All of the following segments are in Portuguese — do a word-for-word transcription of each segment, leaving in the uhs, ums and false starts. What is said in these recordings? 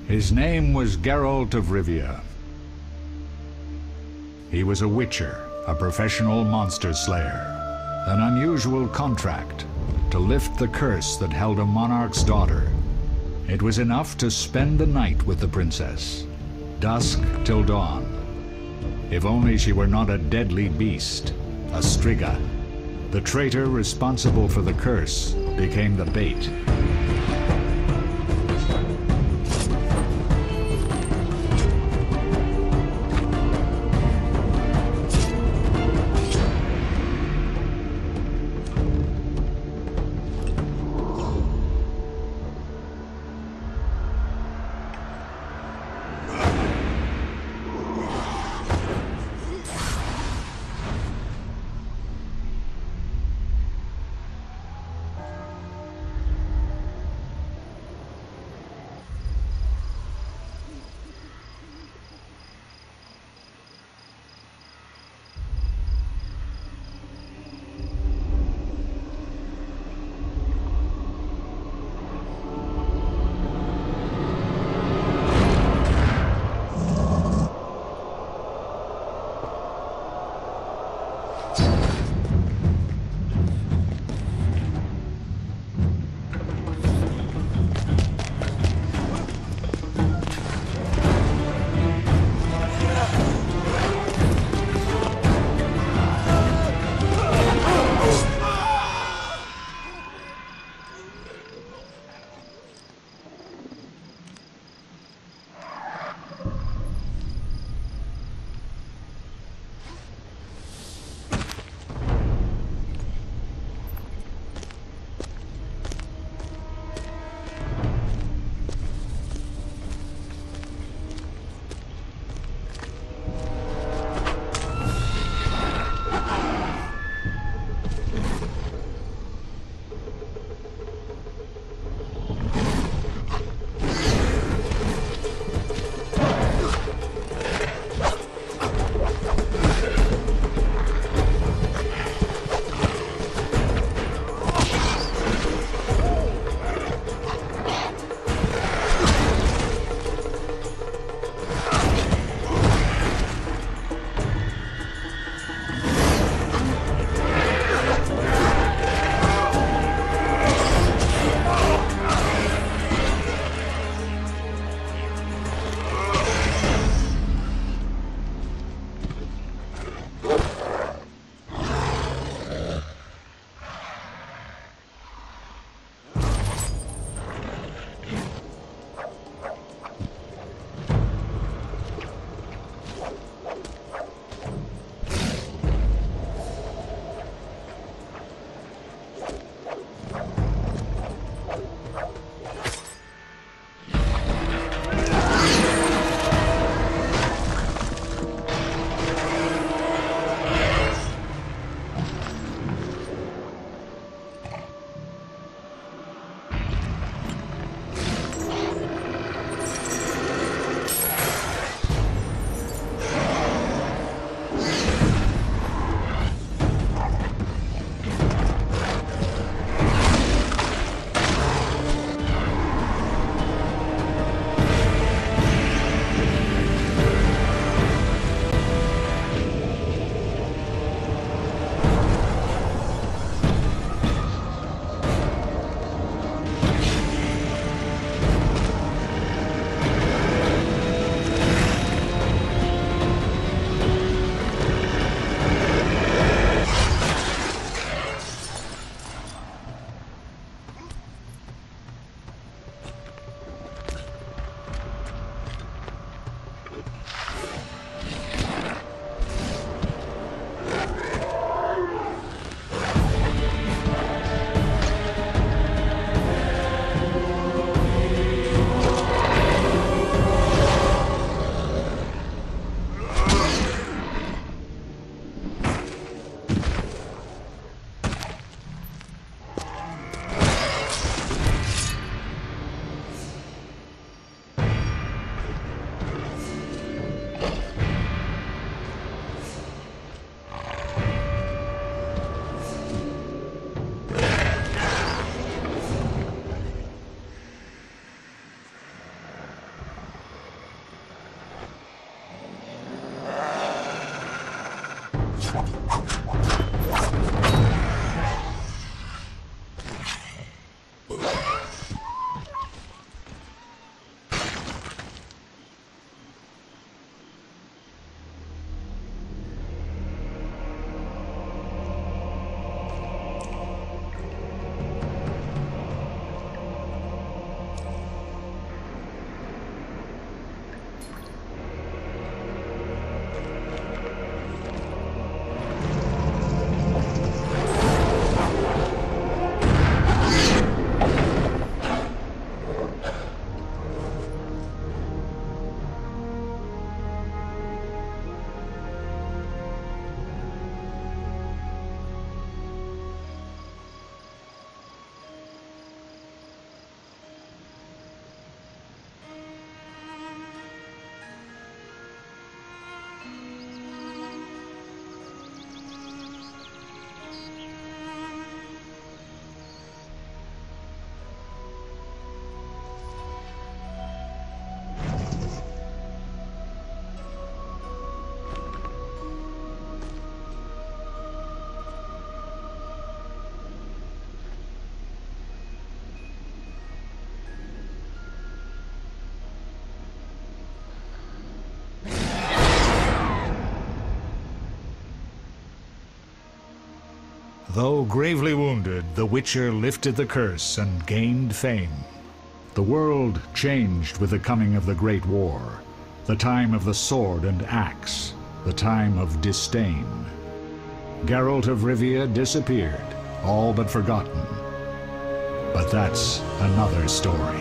His name was Geralt of Rivia. He was a witcher, a professional monster slayer. An unusual contract to lift the curse that held a monarch's daughter. It was enough to spend the night with the princess, dusk till dawn. If only she were not a deadly beast, a Striga. The traitor responsible for the curse became the bait. Though gravely wounded, the Witcher lifted the curse and gained fame. The world changed with the coming of the Great War, the time of the sword and axe, the time of disdain. Geralt of Rivia disappeared, all but forgotten. But that's another story.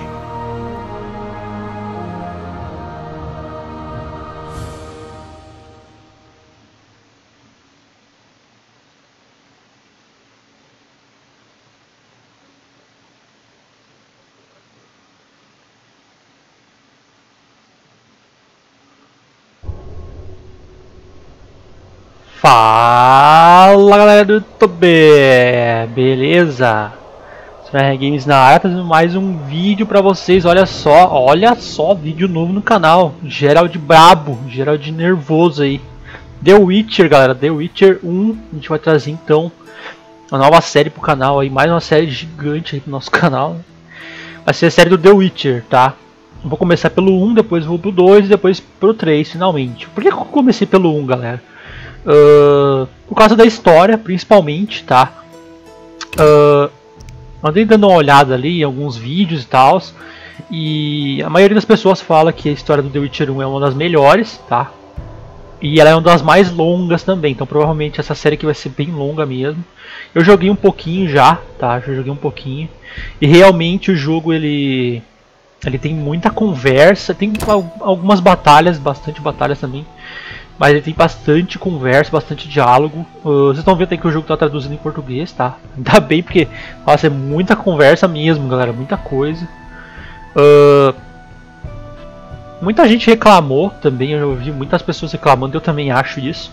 Fala galera do YouTube, beleza? Smash Games na área, trazendo mais um vídeo pra vocês. Olha só, olha só, vídeo novo no canal. Geralt brabo, Geralt nervoso aí. The Witcher, galera, The Witcher um. A gente vai trazer então uma nova série pro canal aí, mais uma série gigante aí pro nosso canal. Vai ser a série do The Witcher, tá? Eu vou começar pelo um, depois vou pro dois e depois pro três finalmente. Por que eu comecei pelo um, galera? Uh, por causa da história, principalmente, tá? Uh, andei dando uma olhada ali em alguns vídeos e tal, e a maioria das pessoas fala que a história do The Witcher um é uma das melhores, tá? E ela é uma das mais longas também, então provavelmente essa série aqui vai ser bem longa mesmo. Eu joguei um pouquinho já, tá? Já joguei um pouquinho, e realmente o jogo ele, ele tem muita conversa, tem algumas batalhas, bastante batalhas também. Mas ele tem bastante conversa, bastante diálogo. Uh, vocês estão vendo aí que o jogo está traduzindo em português, tá? Ainda bem, porque nossa, é muita conversa mesmo, galera. Muita coisa. Uh, muita gente reclamou também. Eu ouvi muitas pessoas reclamando, eu também acho isso.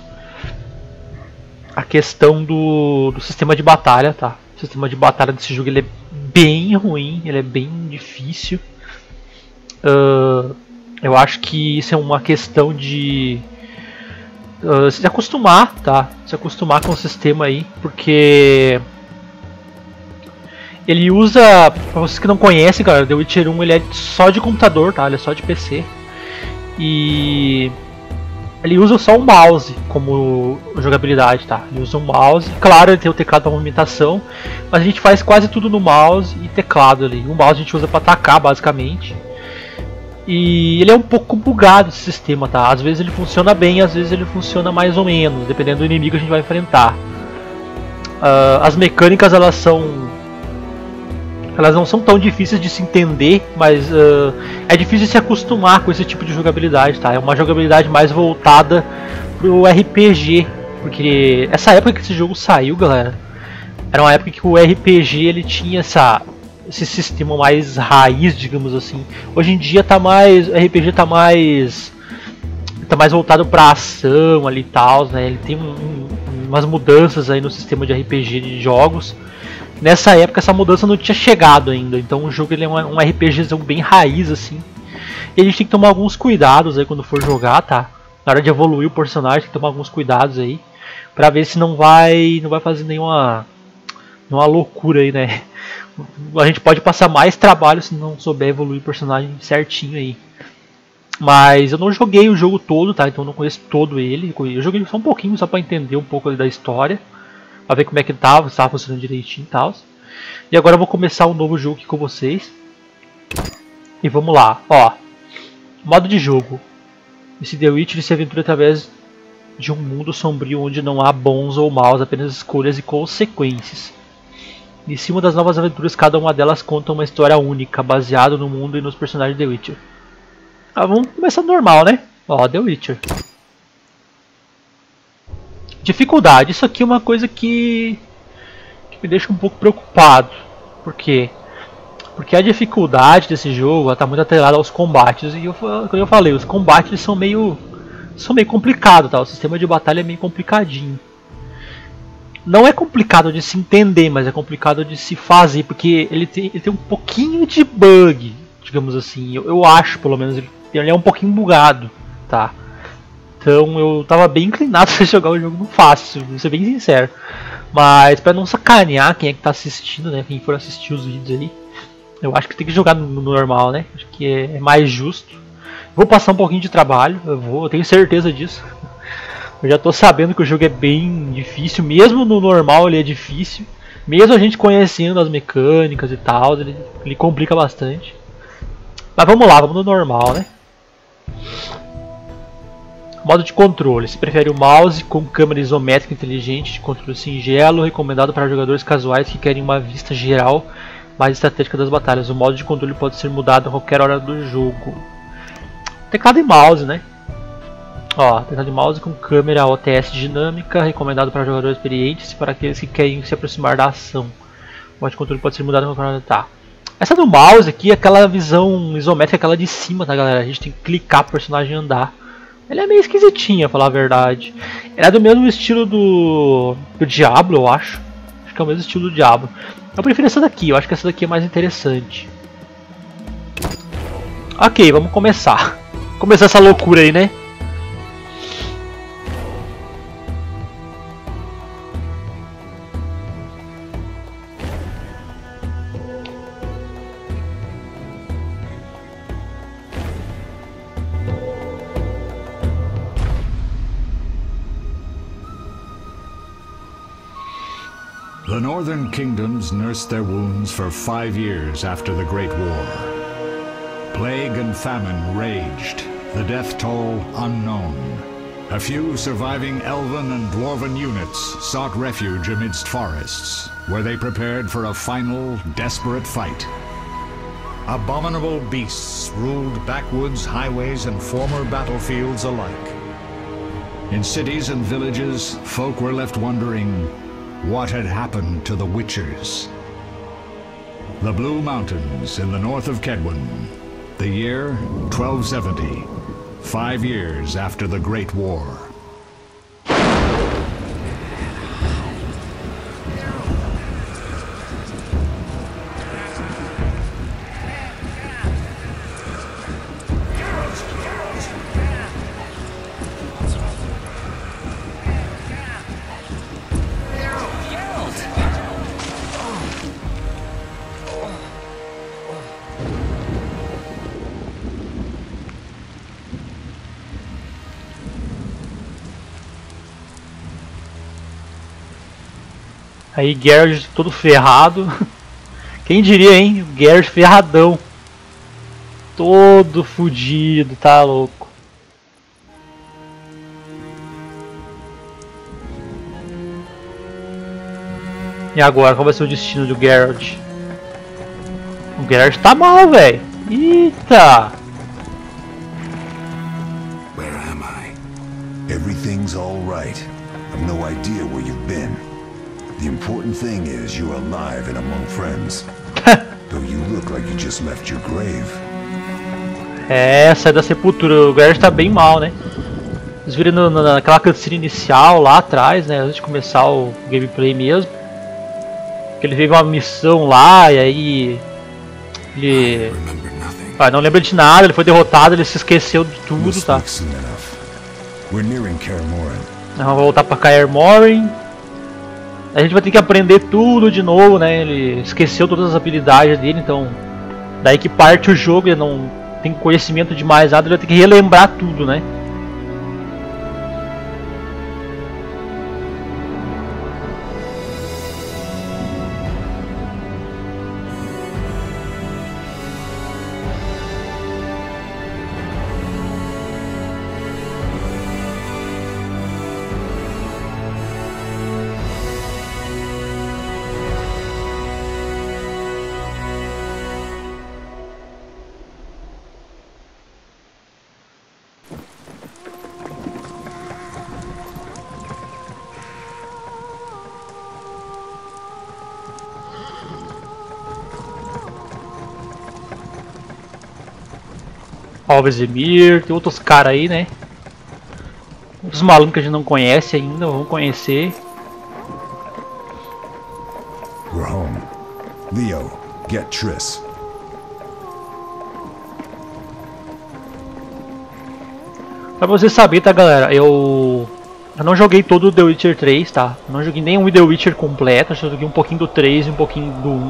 A questão do, do sistema de batalha, tá? O sistema de batalha desse jogo ele é bem ruim, ele é bem difícil. Uh, eu acho que isso é uma questão de... Uh, se acostumar, tá? Se acostumar com o sistema aí, porque ele usa, pra vocês que não conhecem, galera, The Witcher um ele é só de computador, tá? Ele é só de P C. E ele usa só o mouse como jogabilidade, tá? Ele usa o mouse, claro, ele tem o teclado para movimentação, mas a gente faz quase tudo no mouse e teclado ali. O mouse a gente usa para atacar, basicamente. E ele é um pouco bugado esse sistema, tá? Às vezes ele funciona bem, às vezes ele funciona mais ou menos, dependendo do inimigo que a gente vai enfrentar. Uh, as mecânicas elas são, elas não são tão difíceis de se entender, mas uh, é difícil se acostumar com esse tipo de jogabilidade, tá? É uma jogabilidade mais voltada pro R P G, porque essa época que esse jogo saiu, galera, era uma época que o R P G ele tinha essa esse sistema mais raiz, digamos assim. Hoje em dia tá mais, o R P G tá mais tá mais voltado para ação ali e tal, né? Ele tem um, um, umas mudanças aí no sistema de R P G de jogos. Nessa época essa mudança não tinha chegado ainda, então o jogo ele é um, um RPGzão bem raiz assim. E a gente tem que tomar alguns cuidados aí quando for jogar, tá? Na hora de evoluir o personagem tem que tomar alguns cuidados aí, para ver se não vai não vai fazer nenhuma nenhuma loucura aí, né? A gente pode passar mais trabalho se não souber evoluir o personagem certinho aí. Mas eu não joguei o jogo todo, tá? Então eu não conheço todo ele. Eu joguei só um pouquinho, só pra entender um pouco da história, pra ver como é que ele tava, se tava funcionando direitinho e tal. E agora eu vou começar um novo jogo aqui com vocês. E vamos lá, ó. Modo de jogo. Esse The Witcher se aventura através de um mundo sombrio onde não há bons ou maus, apenas escolhas e consequências. Em cima das novas aventuras, cada uma delas conta uma história única, baseada no mundo e nos personagens de The Witcher. Ah, vamos começar normal, né? Ó, The Witcher. Dificuldade. Isso aqui é uma coisa que, que me deixa um pouco preocupado. Por quê? Porque a dificuldade desse jogo está muito atrelada aos combates. E eu, como eu falei, os combates são meio, são meio complicados, tá? O sistema de batalha é meio complicadinho. Não é complicado de se entender, mas é complicado de se fazer, porque ele tem, ele tem um pouquinho de bug, digamos assim. Eu, eu acho, pelo menos, ele, ele é um pouquinho bugado, tá? Então eu tava bem inclinado a jogar o jogo no fácil, vou ser bem sincero. Mas pra não sacanear quem é que tá assistindo, né? Quem for assistir os vídeos aí, eu acho que tem que jogar no, no normal, né? Acho que é, é mais justo. Vou passar um pouquinho de trabalho, eu vou, eu tenho certeza disso. Eu já tô sabendo que o jogo é bem difícil, mesmo no normal ele é difícil. Mesmo a gente conhecendo as mecânicas e tal, ele, ele complica bastante. Mas vamos lá, vamos no normal, né? Modo de controle. Se prefere o mouse com câmera isométrica inteligente de controle singelo, recomendado para jogadores casuais que querem uma vista geral mais estratégica das batalhas. O modo de controle pode ser mudado a qualquer hora do jogo. Teclado e mouse, né? Ó, teclado de mouse com câmera O T S dinâmica, recomendado para jogadores experientes e para aqueles que querem se aproximar da ação. O modo de controle pode ser mudado a qualquer hora. Tá. Essa do mouse aqui é aquela visão isométrica, aquela de cima, tá, galera? A gente tem que clicar pro personagem andar. Ele é meio esquisitinha, pra falar a verdade. Ela é do mesmo estilo do, do Diablo, eu acho. Acho que é o mesmo estilo do Diablo. Eu prefiro essa daqui, eu acho que essa daqui é mais interessante. Ok, vamos começar. Começar essa loucura aí, né? The northern kingdoms nursed their wounds for five years after the Great War. Plague and famine raged, the death toll unknown. A few surviving elven and dwarven units sought refuge amidst forests, where they prepared for a final, desperate fight. Abominable beasts ruled backwoods, highways, and former battlefields alike. In cities and villages, folk were left wondering, what had happened to the Witchers? The Blue Mountains in the north of Kedwen. The year twelve seventy, five years after the Great War. Aí Geralt todo ferrado. Quem diria, hein? Geralt ferradão. Todo fudido, tá louco. E agora, qual vai ser o destino do Geralt? O Geralt tá mal, velho. Eita! Where am I? Everything's all right. I've no idea where you've been. The important thing is you're alive and among friends. Though you look like you just left your grave. É, sai da sepultura. O Geralt tá bem mal, né? Vocês viram no, no, naquela cutscene inicial lá atrás, né? Antes de começar o gameplay mesmo. Que ele teve uma missão lá e aí... Ele... Ah, não lembra de nada, ele foi derrotado, ele se esqueceu de tudo, tá? Vamos voltar pra Kaer Morhen. A gente vai ter que aprender tudo de novo, né? Ele esqueceu todas as habilidades dele, então... Daí que parte o jogo, ele não tem conhecimento de mais nada, ele vai ter que relembrar tudo, né? Ó, o Vesemir, tem outros caras aí, né? Os malucos que a gente não conhece ainda, vamos conhecer. We're home. Leo, get Triss. Pra você saber, tá, galera, eu... Eu não joguei todo o The Witcher três, tá? Eu não joguei nenhum The Witcher completo, eu só joguei um pouquinho do três e um pouquinho do um.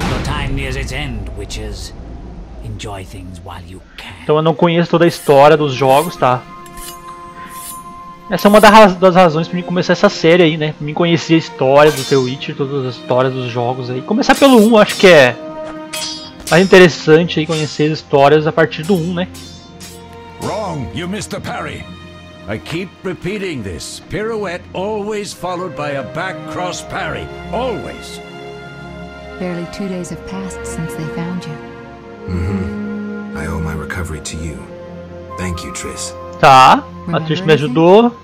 Então eu não conheço toda a história dos jogos, tá? Essa é uma das razões pra mim começar essa série aí, né? Pra mim conhecer a história do The Witcher, todas as histórias dos jogos aí. Começar pelo um, acho que é mais interessante aí conhecer as histórias a partir do um, né? Wrong, you missed the parry. I keep repeating this. Pirouette always followed by a back cross parry. Always. Barely two days have passed since they found you. Mm-hmm. I owe my recovery to you. Thank you, Triss. Tá, a Triss me ajudou.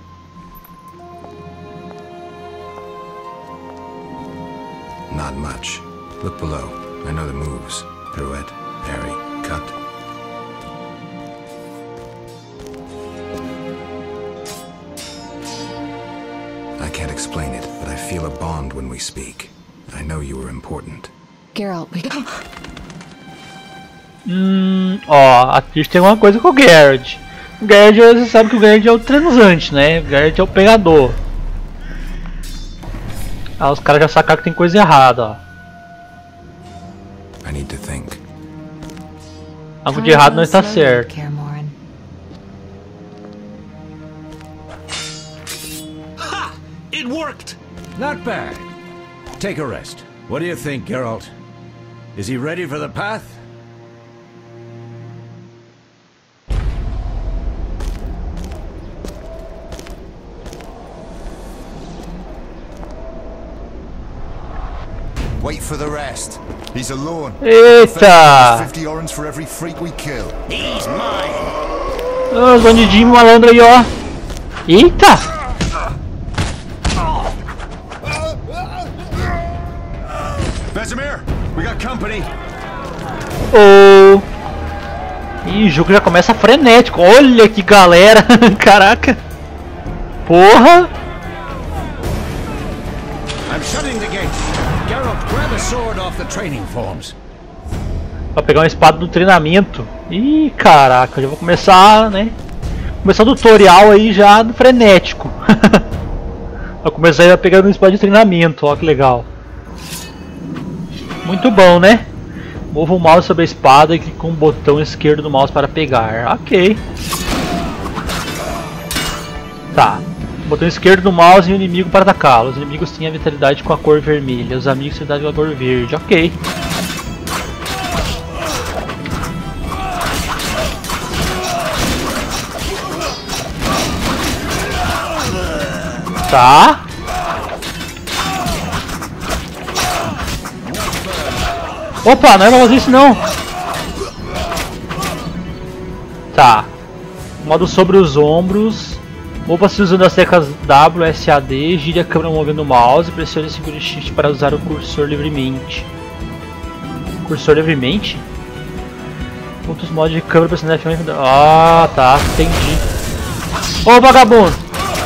Not much. Look below. I know the moves. Pirouette, parry, cut. I can't explain it, but I feel a bond when we speak. I know you were important. Geralt, we... Hum, ó, a Triss tem uma coisa com o Geralt. O Geralt, você sabe que o Geralt é o transante, né? O Geralt é o pegador. Ah, os caras já sacaram que tem coisa errada, ó. I need to think. Algo de errado não está certo. Ha! It worked! Not bad. Take a rest. What do you think, Geralt? Is he ready for the path? Wait for the rest. He's alone. Eita! fifty orens for every freak we kill. He's mine. Oh, os bandidinhos malandro aí, ó. Eita! Vesemir, we got company. Oh! Ih, o jogo já começa frenético. Olha que galera! Caraca! Porra! I'm shutting the gate. Geralt, grab a sword off the training forms. Pra pegar uma espada do treinamento. Ih, caraca, já vou começar, né? Começar o tutorial aí já no frenético. Vou começar a pegar uma espada de treinamento, ó que legal. Muito bom, né? Mova o mouse sobre a espada e clique com o botão esquerdo do mouse para pegar. Ok. Tá. Botão esquerdo do mouse e o inimigo para atacá-lo. Os inimigos têm a vitalidade com a cor vermelha. Os amigos têm a vitalidade com a cor verde. Ok. Tá. Opa, não é pra fazer isso não. Tá. Modo sobre os ombros. Mova-se usando as teclas W, S A D, gire a câmera movendo o mouse e pressione e segure Shift para usar o cursor livremente. Cursor livremente? Outros modos de câmera pressionando F um. Ah, tá, entendi. Ô, vagabundo!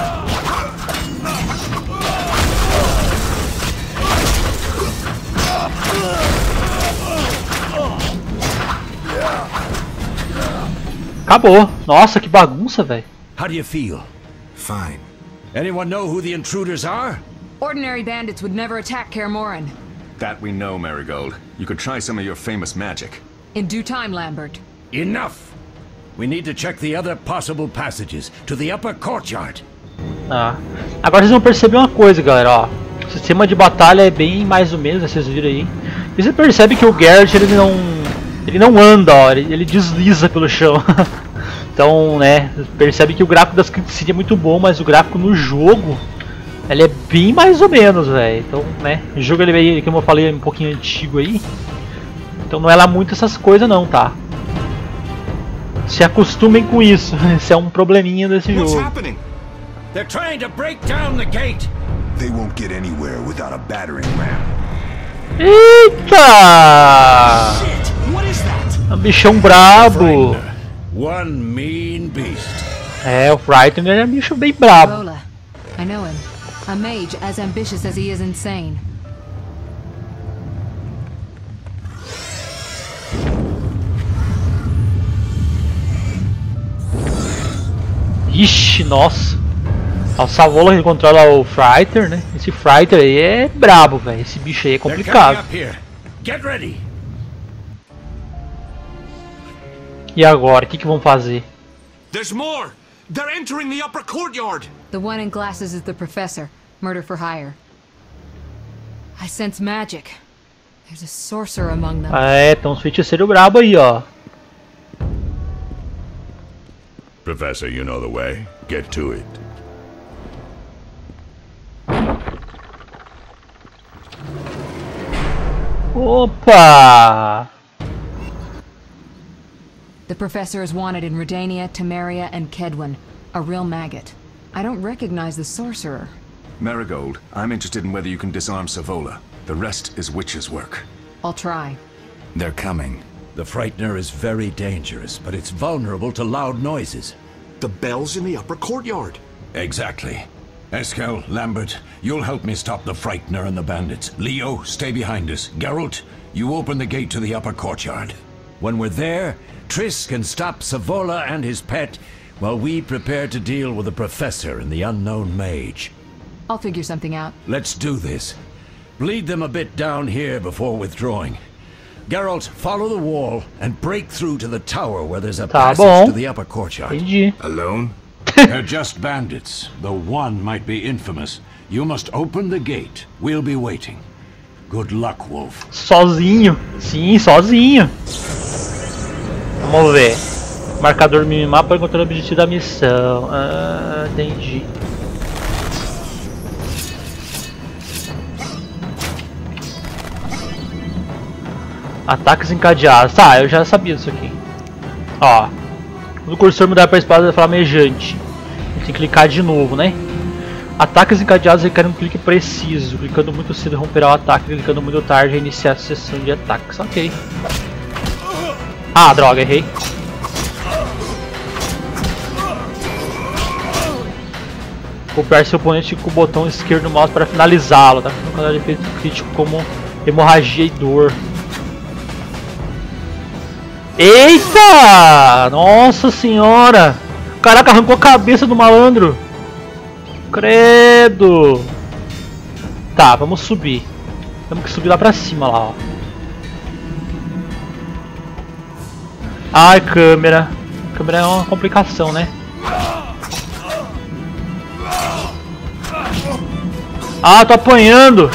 Acabou. Nossa, que bagunça, velho. How do you feel? Fine. Anyone know who the intruders are? Ordinary bandits would never attack Kaer Morhen. That we know, Marigold. You could try some of your famous magic. In due time, Lambert. Enough! We need to check the other possible passages to the upper courtyard. Ah. Agora vocês vão perceber uma coisa, galera, ó. O sistema de batalha é bem mais ou menos, né, vocês viram aí. E você percebe que o Geralt, ele não... Ele não anda, ó, ele, ele desliza pelo chão. Então, né, percebe que o gráfico das cutscenes é muito bom, mas o gráfico no jogo, ele é bem mais ou menos, velho. Então, né, o jogo, ele, como eu falei, é um pouquinho antigo aí. Então não é lá muito essas coisas não, tá? Se acostumem com isso, esse é um probleminha desse What's jogo. happening? They're trying to break down the gate. They won't get anywhere without a battering ram. Eita! What is that? É um bichão brabo. One mean beast. É, o Frightener é um bicho bem brabo. Rola. I know him. A mage as ambitious as he is insane. Ixi, nossa. O Savola que controla o Frightener, né? Esse Frightener aí é brabo, velho. Esse bicho aí é They're complicado. coming up here. Get ready. E agora, o que que vão fazer? There's more! They're entering the upper courtyard! The one in glasses is the professor. Murder for hire. I sense magic. There's a sorcerer among them. Ah, é, tem uns feiticeiros brabo aí, ó. Professor, you know the way. Get to it. Opa! The professor is wanted in Redania, Temeria, and Kedwin. A real maggot. I don't recognize the sorcerer. Marigold, I'm interested in whether you can disarm Savola. The rest is witch's work. I'll try. They're coming. The Frightener is very dangerous, but it's vulnerable to loud noises. The bell's in the upper courtyard. Exactly. Eskel, Lambert, you'll help me stop the Frightener and the bandits. Leo, stay behind us. Geralt, you open the gate to the upper courtyard. When we're there, Triss can stop Savola and his pet, while we prepare to deal with the Professor and the unknown mage. I'll figure something out. Let's do this. Bleed them a bit down here before withdrawing. Geralt, follow the wall and break through to the tower where there's a Tá passage bom. to the upper courtyard. Entendi. Alone? They're just bandits, though one might be infamous. You must open the gate. We'll be waiting. Good luck, Wolf. Sozinho. Sim, sozinho. Vamos ver. Marcador do minimapa para encontrar o objetivo da missão. Ah, entendi. Ataques encadeados. Tá, eu já sabia disso aqui. Ó. Quando o cursor mudar para a espada flamejante, tem que clicar de novo, né? Ataques encadeados requerem um clique preciso. Clicando muito cedo romperá o ataque, clicando muito tarde a iniciar a sessão de ataques. Ok. Ah, droga, errei. Golpear seu oponente com o botão esquerdo do mouse para finalizá-lo. Tá com um efeito crítico como hemorragia e dor. Eita! Nossa senhora! Caraca, arrancou a cabeça do malandro! Credo! Tá, vamos subir. Temos que subir lá pra cima, lá, ó. Ai, câmera. Câmera é uma complicação, né? Ah, tô apanhando!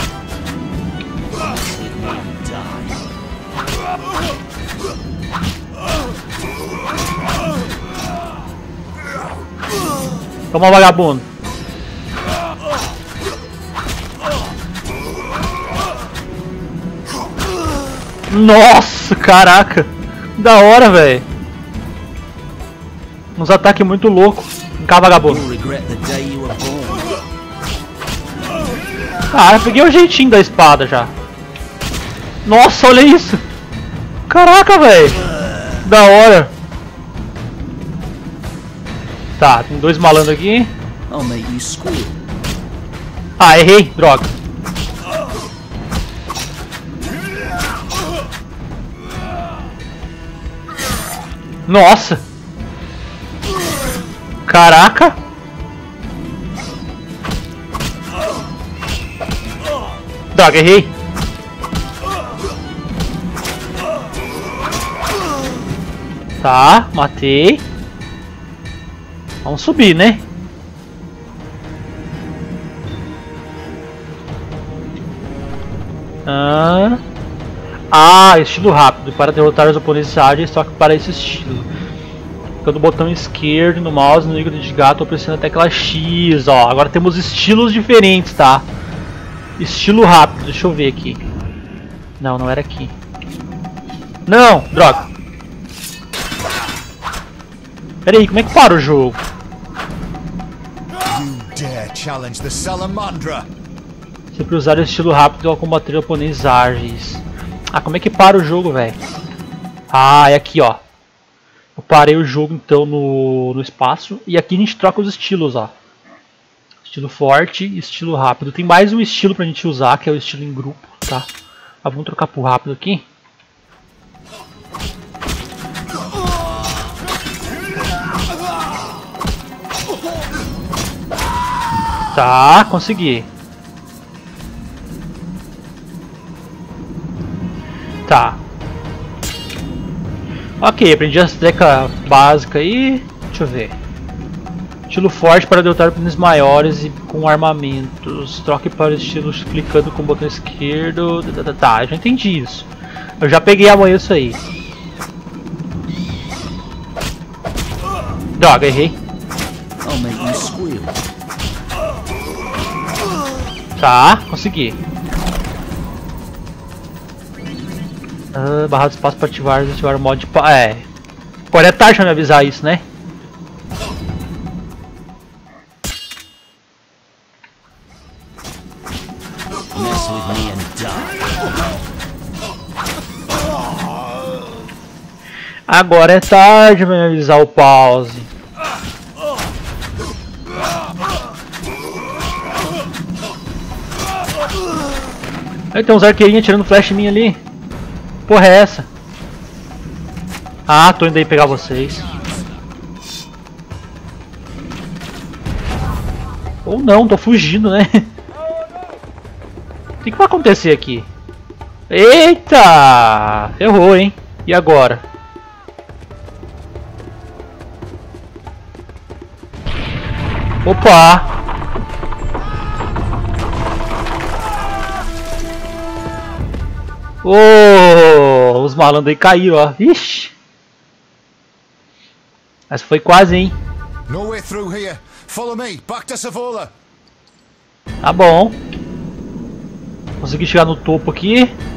Toma, vagabundo. Nossa, caraca. Da hora, velho. Uns ataques muito loucos. Vem cá, vagabundo. Ah, eu peguei o jeitinho da espada já. Nossa, olha isso. Caraca, velho. Da hora. Tá, tem dois malandros aqui. Ah, errei, droga. Nossa. Caraca. Droga, errei. Tá, matei. Vamos subir, né? Ah, ah, estilo rápido. Para derrotar os oponentes ágeis, toque para esse estilo. Clicando o botão esquerdo no mouse, no ícone de gato, ou pressionando a tecla X. Ó, agora temos estilos diferentes, tá? Estilo rápido, deixa eu ver aqui. Não, não era aqui. Não, droga. Pera aí, como é que para o jogo? Sempre usar o estilo rápido ao combater oponentes ágeis. Ah, como é que para o jogo, velho? Ah, é aqui, ó. Eu parei o jogo então no, no espaço. E aqui a gente troca os estilos, ó. Estilo forte e estilo rápido. Tem mais um estilo pra gente usar, que é o estilo em grupo, tá? Ah, vamos trocar pro rápido aqui. Tá, consegui. Tá. Ok, aprendi as teclas básicas aí. Deixa eu ver. Estilo forte para derrotar oponentes maiores e com armamentos. Troque para estilos clicando com o botão esquerdo. Tá, tá, já entendi isso. Eu já peguei amanhã isso aí. Droga, errei. Tá, consegui. Ah, barra de espaço para ativar, ativar o modo de pa... É. Agora é tarde pra me avisar isso, né? Agora é tarde pra me avisar o pause. Aí tem uns arqueirinhos tirando flash em mim ali. Porra é essa? Ah, tô indo aí pegar vocês. Ou não, tô fugindo, né? O que, que vai acontecer aqui? Eita! Errou, hein? E agora? Opa! Oh, os malandros aí caíram, ó. Ixi! Essa foi quase, hein? No way through here. Follow me. Back to Savola. Tá bom. Consegui chegar no topo aqui.